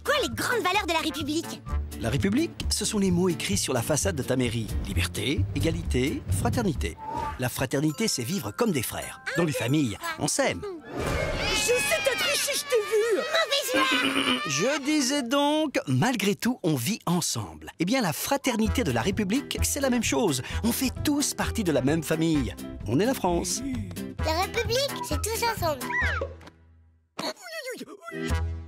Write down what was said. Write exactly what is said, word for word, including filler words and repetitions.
C'est quoi les grandes valeurs de la République? La République, ce sont les mots écrits sur la façade de ta mairie. Liberté, égalité, fraternité. La fraternité, c'est vivre comme des frères. Dans les familles, on s'aime. Je sais t'as triché, je t'ai vu. Je disais donc, malgré tout, on vit ensemble. Eh bien, la fraternité de la République, c'est la même chose. On fait tous partie de la même famille. On est la France. La République, c'est tous ensemble.